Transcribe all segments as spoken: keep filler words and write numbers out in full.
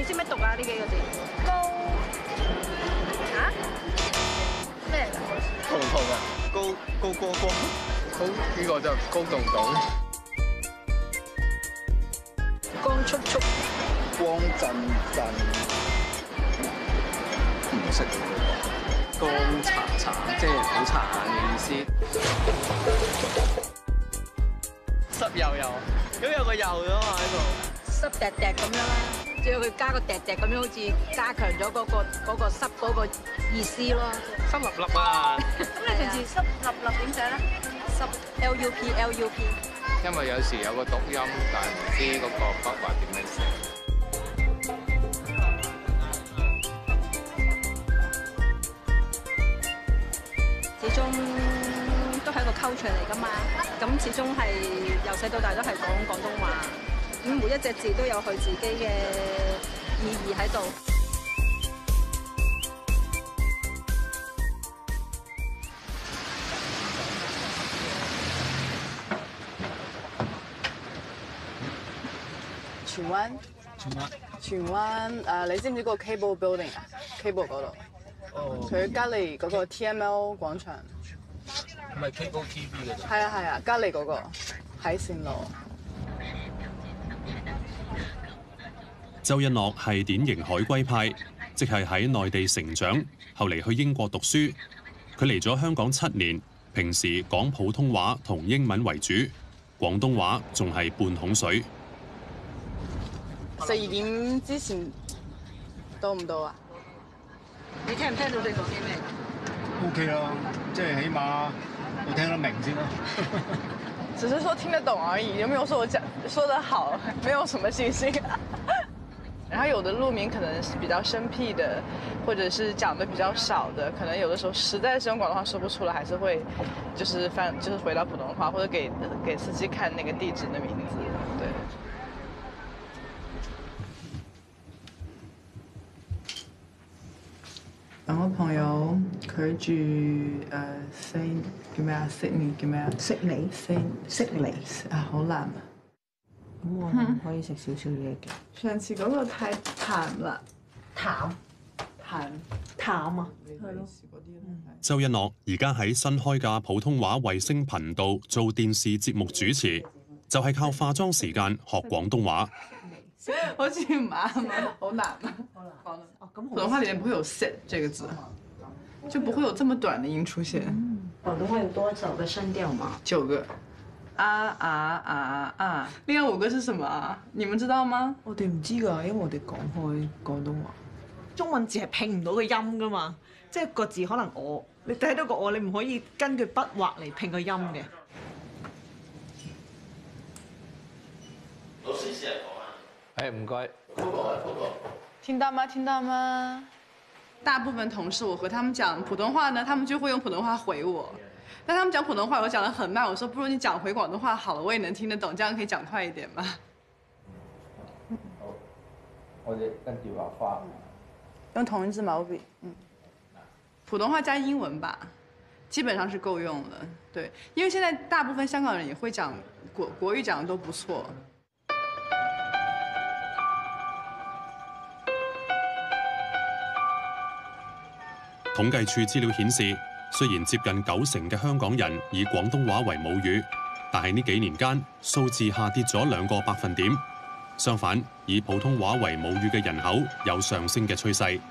你識唔識讀啊？呢幾個字？高啊？咩嚟㗎？ 彤彤啊，高高光光，高呢個就高洞洞， 光速速， 光震震，唔識。光查查，即係好殘眼嘅意思。濕油油，咁有個油咗嘛喺度。 濕滴滴咁樣啦，只要佢加個滴滴咁樣，好似加強咗嗰個嗰個濕嗰個意思咯。 濕立立啊！ 咁你平時濕立立點寫咧？濕 L U P L U P。 因為有時有個讀音，但係唔知嗰個筆畫點樣寫。 始終都係一個culture嚟㗎嘛，咁始終係由細到大都係講廣東話，咁每一隻字都有佢自己嘅意義喺度。 荃灣， 荃灣， 荃灣誒，你知唔知嗰個 Cable Building 啊 ？Cable 嗰度。 哦。 佢隔離嗰個 T M L 廣場。 唔係 Cable T V 嗰度。 係啊係啊，隔離嗰個海鮮路。 周一諾係典型海歸派，即係喺內地成長，後嚟去英國讀書。佢嚟咗香港七年，平時講普通話同英文為主，廣東話仲係半桶水。 十二點之前到唔到啊？ 你聽唔聽到你講啲咩 ？O K 啦，即係起碼我聽得明先啦。 只是說聽得懂而已，有沒有說我講說得好？沒有什麼信心。然後有的路名可能是比較生僻的，或者是講的比較少的，可能有的時候實在是用廣東話說不出來，還是會就是翻就是回到普通話，或者給給司機看那個地址的名字，對。我朋友佢住誒 Saint 叫咩啊 Sydney 叫咩啊悉尼 Saint 悉尼啊好難啊！ 咁我可以食少少嘢嘅。 上次嗰個太淡啦， 淡淡淡啊， 係咯。 周一諾而家喺新開嘅普通話衛星頻道做電視節目主持，就係靠化妝時間學廣東話。 好似唔啱啊，好難啊！好難講。哦，咁普通話裡面不會有 sit 這個字，就不會有這麼短的音出現。 廣東話有多少個聲調嘛？ 九個。啊啊啊啊！另外五個是什麼啊？你們知道嗎？ 我哋唔知㗎，因為我哋講開廣東話。中文字係拼唔到個音㗎嘛，即係個字可能我，你睇到個我，你唔可以根據筆畫嚟拼個音嘅。 老師試下講啊！誒唔該，嗰個係嗰個。 聽到嗎？聽到嗎？大部分同事，我和他們講普通話呢，他們就會用普通話回我。但他們講普通話，我講得很慢，我說不如你講回廣東話好了，我也能聽得懂，這樣可以講快一點嘛。 好，我哋跟住畫花。 用同一支毛筆，嗯。普通話加英文吧，基本上是夠用的。對，因為現在大部分香港人也會講國國語，講得都不錯。 統計處資料顯示，雖然接近九成嘅香港人以廣東話為母語，但係呢幾年間數字下跌咗兩個百分點。相反，以普通話為母語嘅人口有上升嘅趨勢。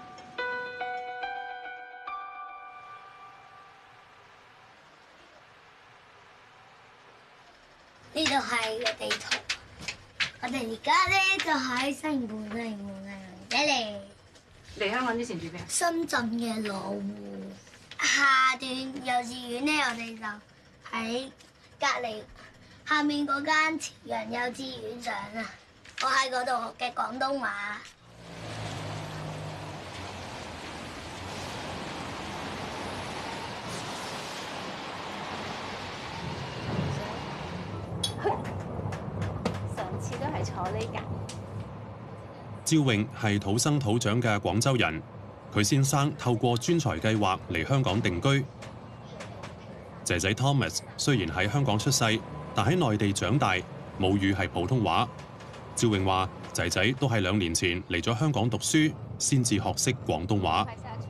呢度係個地圖，我哋而家咧就喺西營盤，西營盤啊，嚟嚟。 嚟香港之前住邊？ 深圳嘅羅湖。下段幼稚園咧，我哋就喺隔離下面嗰間朝陽幼稚園上啊。我喺嗰度學嘅廣東話。 上次都係坐呢架。 趙穎係土生土長嘅廣州人，佢先生透過專才計劃嚟香港定居。仔仔 Thomas 雖然喺香港出世，但喺內地長大，母語係普通話。趙穎話：仔仔仔都係兩年前嚟咗香港讀書，先至學識廣東話。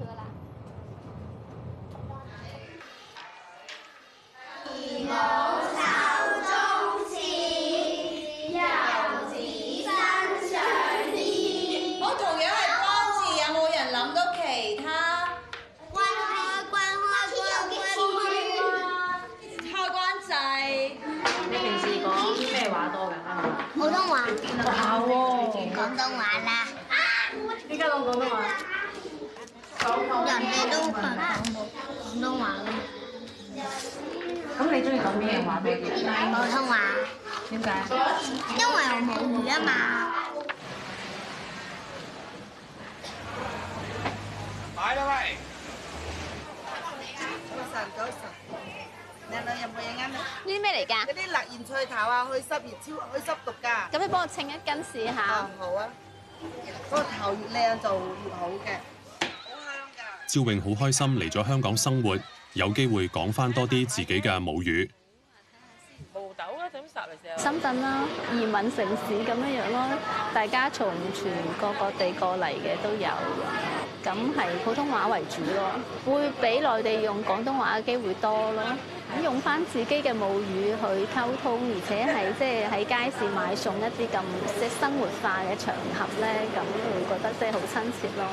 普通話，哇喎，廣東話啦。 點解講廣東話？ 人哋都係講廣東話㗎嘛。 咁你中意講咩話多啲？ 普通話。 點解？ 因為我母語啊嘛。 買啦喂！早晨，早晨。靚女有冇嘢啱你？ 呢啲咩嚟㗎？ 嗰啲辣鹽菜頭啊，去濕熱超，去濕毒㗎。 咁你幫我稱一斤試下。 啊，好啊。嗰個頭越靚就越好嘅，好香㗎。 趙穎好開心嚟咗香港生活，有機會講翻多啲自己嘅母語。 毛豆啊，點烚嚟食？ 深圳啦，移民城市咁樣樣咯，大家從全國各地過嚟嘅都有。咁係普通話為主咯，會比內地用廣東話嘅機會多咯。咁用翻自己嘅母語去溝通，而且係即係喺街市買餸一啲咁即係生活化嘅場合咧，咁會覺得即係好親切咯。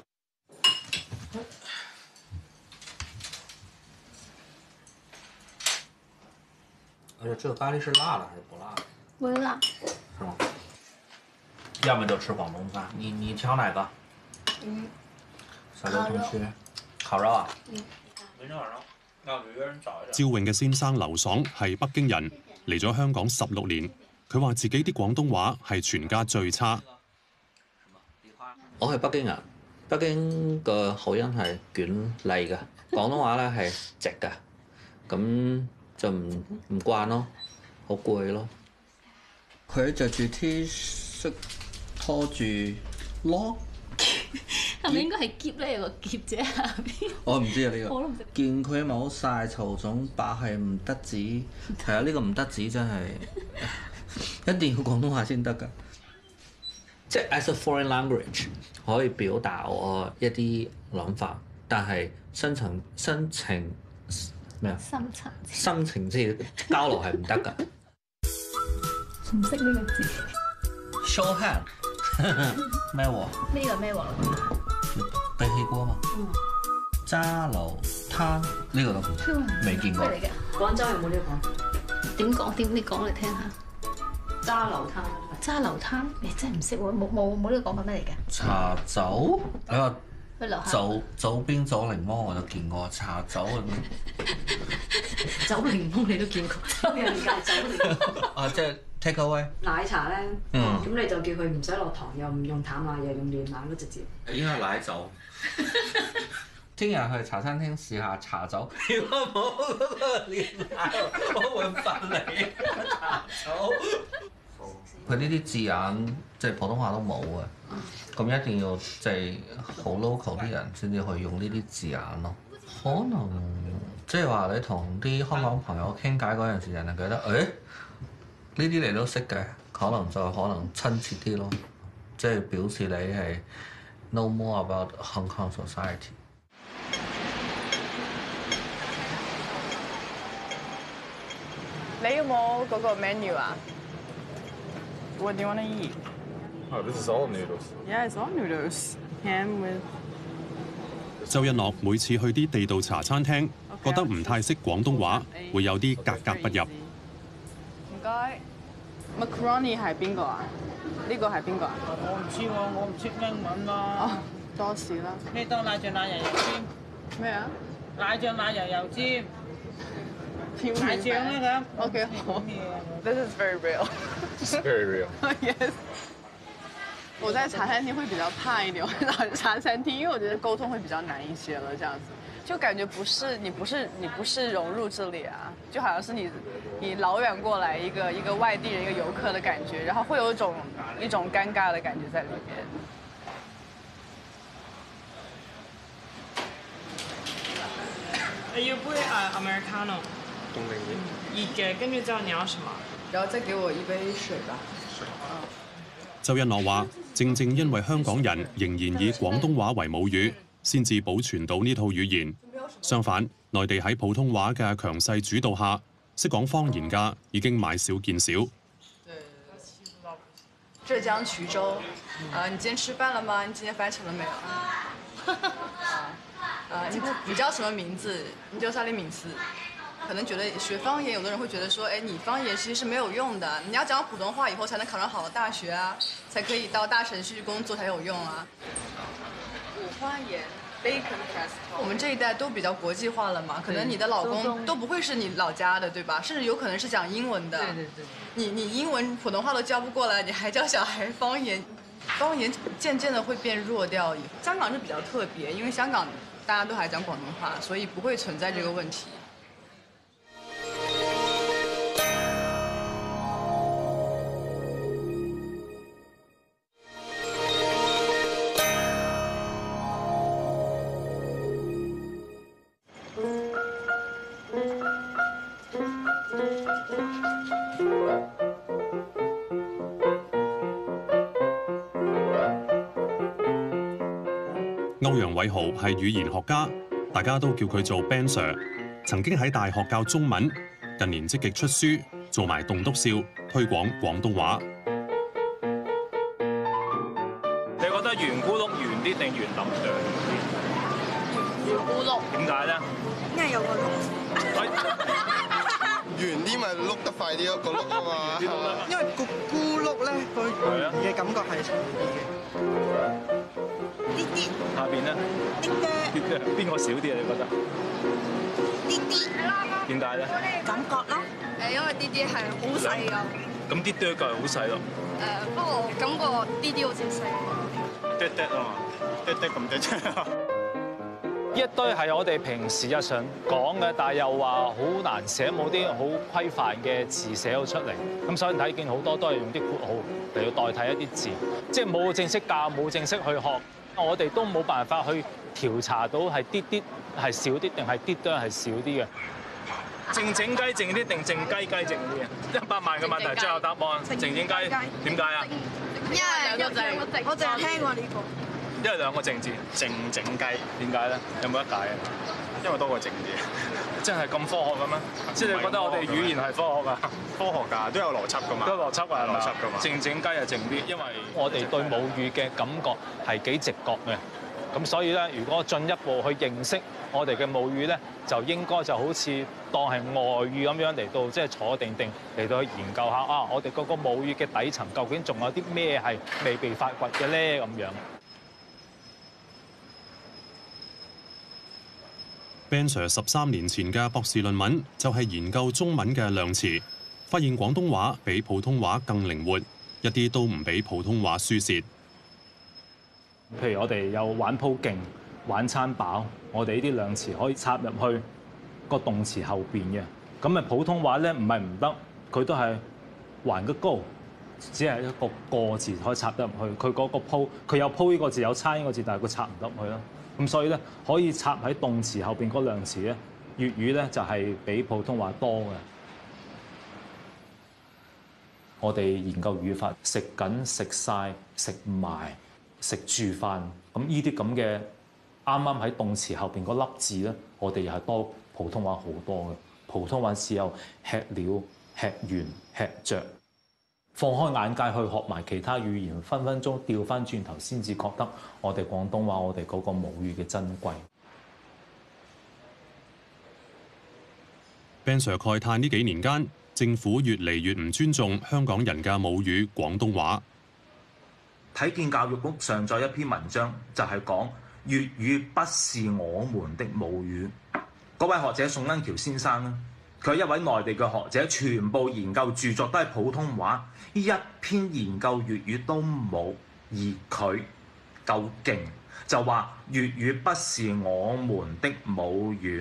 而且這個咖喱是辣的還是不辣的？ 會辣。 是嗎？要麼就吃廣東飯，你你挑哪個？ 嗯。 小劉同學，烤肉啊？ 嗯。 明天晚上要約人找一找。 趙穎嘅先生劉爽係北京人，嚟咗香港十六年。佢話自己啲廣東話係全家最差。 我係北京人，北京個口音係捲脷嘅，廣東話咧係直嘅，咁就唔唔慣咯，好攰咯。佢着住 T 恤拖住攞。 係咪應該係夾咧？有個夾啫下邊。 我唔知啊呢個。 我都唔識。 見佢冇晒曹總把係唔得止，係啊呢個唔得止真係一定要廣東話先得㗎。即係 as a foreign language 可以表達我一啲諗法，但係深層深情咩啊？ 深層。 深情即係交流係唔得㗎。 唔識呢個字。 show hand 咩喎？ 呢個咩喎？ 鼻氣鍋嘛。嗯。揸流灘呢個都未見過。 咩嚟嘅？ 廣州有冇呢個講？ 點講？點你講嚟聽下。 揸流灘。 揸流灘，你真係唔識喎，冇冇冇呢個講法咩嚟嘅？ 茶酒，你話去樓下酒酒邊酒檸檬我就見過，茶酒咁樣。 酒檸檬你都見過，有人戒酒檸檬。 啊，即係 take away。 奶茶咧，咁、 嗯、 你就叫佢唔使落糖，又唔用淡奶，又用煉奶咯，直接。 應該係奶酒。聽日去茶餐廳試下茶酒。如果冇嗰個煉奶，我會罰你。茶酒。佢呢啲字眼即係普通話都冇嘅，咁一定要即係好 local 啲人先至去用呢啲字眼咯。可能即係話你同啲香港朋友傾偈嗰陣時，人哋覺得誒呢啲你都識嘅，可能就可能親切啲咯，即係表示你係 know more about Hong Kong society。 你有冇嗰個 menu 啊？What do you want to eat? Oh, this is all noodles. Yeah, it's all noodles. Ham with. 周一樂每次去啲地道茶餐廳， Okay, 覺得唔太識廣東話，會有啲格格不入。 唔該。Macaroni 係邊個啊？呢個係邊個啊？ 我唔知喎，我唔識英文啦。 哦，多士啦。 呢度奶醬奶油油尖。 咩啊？ 奶醬奶油油尖。奶醬啦咁。 OK， 好。This is very real. It's very real. Yes. 我在茶餐廳會比較怕一點，我去茶餐廳，因為我覺得溝通會比較難一些了，這樣子，就感覺不是你不是你不是融入這裡啊，就好像是你你老遠過來一個一個外地人一個遊客的感覺，然後會有一種一種尷尬的感覺在裡面。 你要杯誒 Americano， 凍定熱？ 熱嘅，跟住之後你要什麼？ 然後再給我一杯水吧。 周恩樂話：正正因為香港人仍然以廣東話為母語，先至保存到呢套語言。相反，內地喺普通話嘅強勢主導下，識講方言嘅已經買少見少。 浙江衢州，啊，你今天吃飯了嗎？你今天飯食了沒有？啊，你你叫什麼名字？你叫啥的名字？可能覺得學方言，有的人會覺得說，哎，你方言其實是沒有用的，你要講普通話以後才能考上好的大學啊，才可以到大城市工作才有用啊。武漢言 Bacon Festival， 我們這一代都比較國際化了嘛，可能你的老公都不會是你老家的，對吧？甚至有可能是講英文的。對對對。你你英文普通話都教不過來，你還教小孩方言，方言漸漸的會變弱掉。香港是比較特別，因為香港大家都還講廣東話，所以不會存在這個問題。 歐陽偉豪係語言學家，大家都叫佢做 Ben Sir。曾經喺大學教中文，近年積極出書，做埋棟篤笑，推廣廣東話。 你覺得圓咕碌圓啲定圓揼哚啲？圓咕碌。點解咧？ 因為有個碌。 圓啲咪碌得快啲咯，個碌啊嘛。 因為個咕碌咧，個圓嘅感覺係重啲嘅。啲啲。 下邊咧？ 啲嘅。 啲嘅，邊個少啲啊？你覺得？ 啲啲。 點解咧？ 感覺咯。 誒，因為啲啲係好細㗎。 咁啲哚腳係好細咯。 誒，不過感覺啲啲好似細。 哚哚啊嘛，哚哚咁哚哚。 呢一堆係我哋平時日常講嘅，但係又話好難寫，冇啲好規範嘅字寫到出嚟。咁所以睇見好多都係用啲括號嚟到代替一啲字，即係冇正式教，冇正式去學，我哋都冇辦法去調查到係啲啲係少啲定係啲都係少啲嘅。 靜靜雞靜啲定靜雞雞靜啲啊？一百萬嘅問題，最後答案靜靜雞，點解啊？ 因為兩個靜，我淨係聽過呢個。 因為兩個靜字，靜靜雞，點解咧？有冇得解啊？因為多個靜字，真係咁科學嘅咩？即係你覺得我哋語言係科學㗎？科學㗎，都有邏輯㗎嘛。都有邏輯㗎，邏輯㗎嘛。靜靜雞係靜啲，因為我哋對母語嘅感覺係幾直覺嘅。咁所以咧，如果進一步去認識我哋嘅母語咧，就應該就好似當係外語咁樣嚟到，即係坐定定嚟到去研究下啊，我哋嗰個母語嘅底層究竟仲有啲咩係未被發掘嘅咧？咁樣。 Ben Sir 十三年前嘅博士論文就係研究中文嘅量詞，發現廣東話比普通話更靈活，一啲都唔比普通話輸蝕。 譬如我哋有玩鋪勁、玩餐飽，我哋呢啲量詞可以插入去個動詞後邊嘅。咁啊普通話咧唔係唔得，佢都係還個高，只係一個個字可以插得入去。佢嗰個鋪，佢有鋪呢個字，有餐呢個字，但係佢插唔得入去啦。咁所以咧，可以插喺動詞後邊嗰量詞咧，粵語咧就係比普通話多嘅。我哋研究語法，食緊、食晒、食埋、食住飯，咁呢啲咁嘅啱啱喺動詞後邊嗰粒字咧，我哋又係多普通話好多嘅。普通話只有吃了、吃完、吃着。放開眼界去學埋其他語言，分分鐘調翻轉頭先至覺得我哋廣東話，我哋嗰個母語嘅珍貴。 Ben Sir 慨嘆呢幾年間，政府越嚟越唔尊重香港人嘅母語廣東話。 睇見教育局上載一篇文章，就係講粵語不是我們的母語。嗰位學者宋恩橋先生咧，佢係一位內地嘅學者，全部研究著作都係普通話，一篇研究粵語都冇。而佢夠勁，就話粵語不是我們的母語。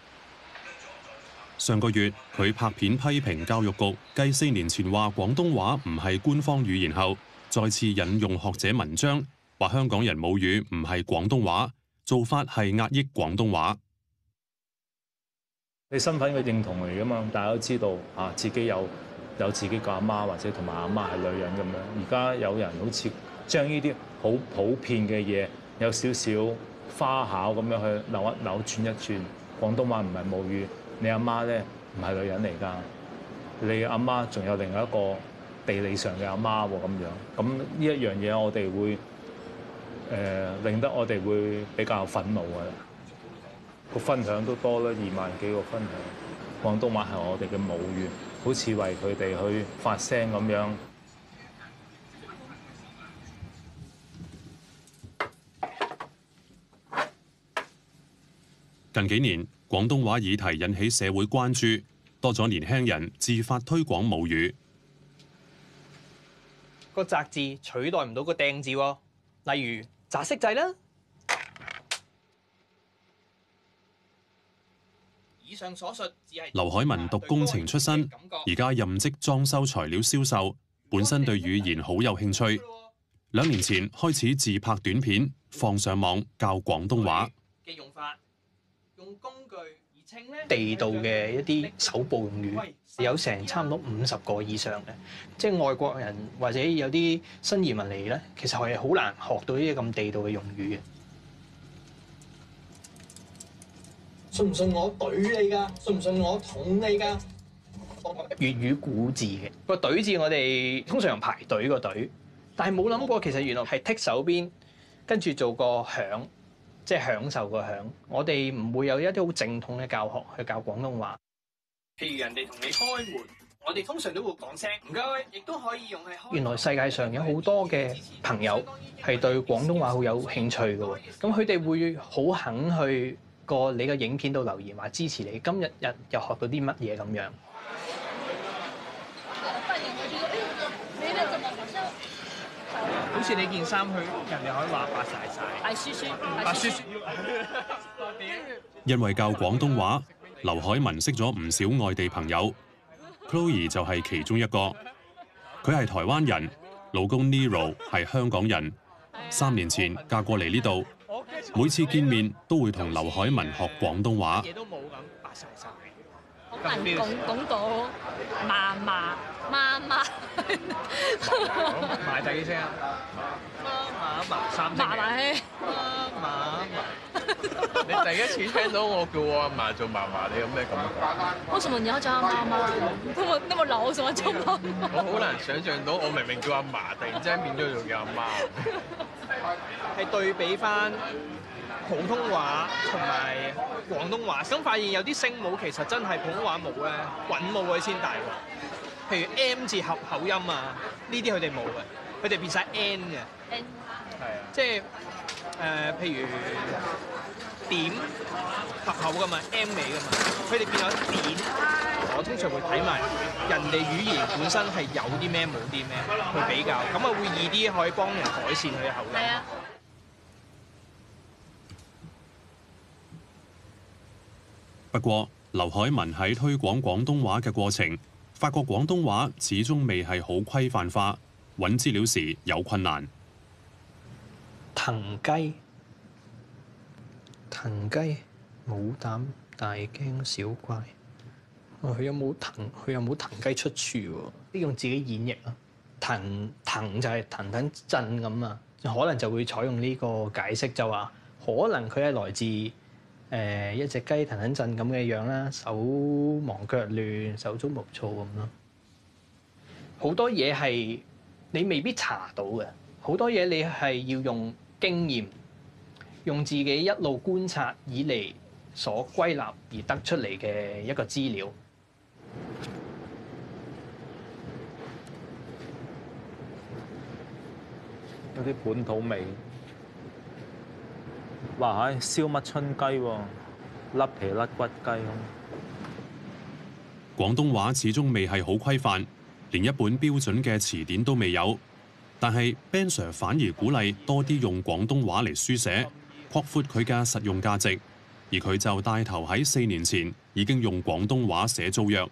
上個月佢拍片批評教育局，繼四年前話廣東話唔係官方語言後，再次引用學者文章，話香港人母語唔係廣東話，做法係壓抑廣東話。 你身份嘅認同嚟㗎嘛？大家都知道啊，自己有有自己個阿媽或者同埋阿媽係女人咁樣。而家有人好似將呢啲好普遍嘅嘢有少少花巧咁樣去扭一扭轉一轉。廣東話唔係母語，你阿媽咧唔係女人嚟㗎，你阿媽仲有另外一個地理上嘅阿媽喎咁樣。咁呢一樣嘢我哋會誒、呃、令得我哋會比較憤怒嘅。個分享都多啦，二萬幾個分享。廣東話係我哋嘅母語，好似為佢哋去發聲咁樣。 近幾年，廣東話議題引起社會關注，多咗年輕人自發推廣母語。 個擲字取代唔到個掟字喎，例如擲色仔啦。以上所述只係劉海文讀工程出身，而家任職裝修材料銷售，本身對語言好有興趣。兩年前開始自拍短片，放上網教廣東話。 嘅用法，用工具而稱咧地道嘅一啲手部用語，有成差唔多五十個以上嘅，即係外國人或者有啲新移民嚟咧，其實係好難學到呢啲咁地道嘅用語嘅。信唔信我懟你㗎？信唔信我捅你㗎？粵語古字嘅個懟字，我哋通常用排隊個隊，但係冇諗過其實原來係剔手邊，跟住做個響，即係享受個響。我哋唔會有一啲好正統嘅教學去教廣東話。譬如人哋同你開門，我哋通常都會講聲唔該，亦都可以用係開。原來世界上有好多嘅朋友係對廣東話好有興趣嘅喎，咁佢哋會好肯去個你嘅影片度留言話支持你，今日日又學到啲乜嘢咁樣。好似你件衫，佢人哋可以話白晒晒。 白雪雪， 白雪雪。 因為教廣東話，劉海文識咗唔少外地朋友 ，Chloe 就係其中一個。佢係台灣人，老公 Nero 係香港人，三年前嫁過嚟呢度。每次見面都會同劉海文學廣東話。 嘢都冇咁白晒晒。 好難講講到嫲嫲媽媽。 埋第幾聲啊？媽媽三聲。 嫲嫲。 媽嫲。你第一次聽到我叫我阿嫲做嫲嫲，你有咩感覺？ 為什麼你要叫她媽媽？那麼那麼老，為什麼叫媽媽？ 我好難想像到，我明明叫阿嫲，突然之間變咗做叫阿媽。係對比翻普通話同埋廣東話，咁發現有啲聲母其實真係普通話冇咧，韻母佢先大喎。譬如 M 字合口音啊，呢啲佢哋冇嘅，佢哋變晒 N 嘅。N 係啊，即係誒、呃，譬如點合口噶嘛 ，M 尾噶嘛，佢哋變咗點。我通常會睇埋人哋語言本身係有啲咩冇啲咩去比較，咁啊會易啲可以幫人改善佢嘅口音。係啊。 不過，劉海文喺推廣廣東話嘅過程，發覺廣東話始終未係好規範化，揾資料時有困難。 騰雞，騰雞，冇膽大驚小怪。佢、哦、有冇騰？佢有冇騰雞出處喎？用自己演繹啊！騰騰就係騰騰震咁啊，可能就會採用呢個解釋，就話可能佢係來自誒、呃、一隻雞騰騰震咁嘅樣啦，手忙腳亂、手足無措咁咯。好多嘢係你未必查到嘅，好多嘢你係要用經驗，用自己一路觀察以嚟所歸納而得出嚟嘅一個資料。 有啲本土味，哇！係燒乜春雞喎，甩皮甩骨雞咁。 廣東話始終未係好規範，連一本標準嘅詞典都未有。但係 Ben Sir 反而鼓勵多啲用廣東話嚟書寫，擴闊佢嘅實用價值。而佢就帶頭喺四年前已經用廣東話寫租約。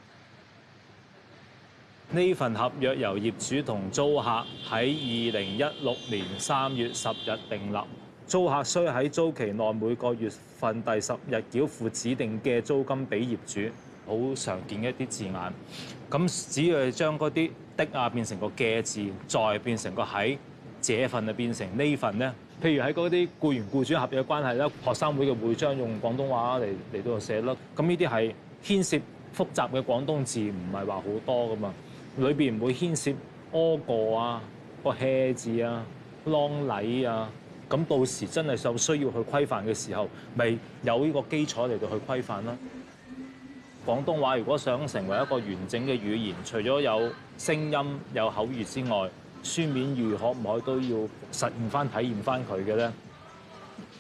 呢份合約由業主同租客喺二零一六年三月十日訂立，租客須喺租期內每個月份第十日繳付指定嘅租金俾業主。 好常見嘅一啲字眼。咁只要係將嗰啲的啊變成個嘅字，再變成個喺，這份就變成呢份咧。譬如喺嗰啲僱員僱主合約關係咧，學生會嘅會章用廣東話嚟嚟到寫啦。咁呢啲係牽涉複雜嘅廣東字，唔係話好多噶嘛。裏邊唔會牽涉屙過啊、個 hea 字啊、啷禮啊。咁到時真係有需要去規範嘅時候，咪有呢個基礎嚟到去規範啦。廣東話如果想成為一個完整嘅語言，除咗有聲音、有口語之外，書面語可唔可以都要實現翻、體驗翻佢嘅咧？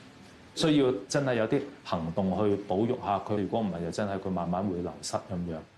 需要真係有啲行動去保育下佢。如果唔係，就真係佢慢慢會流失咁樣。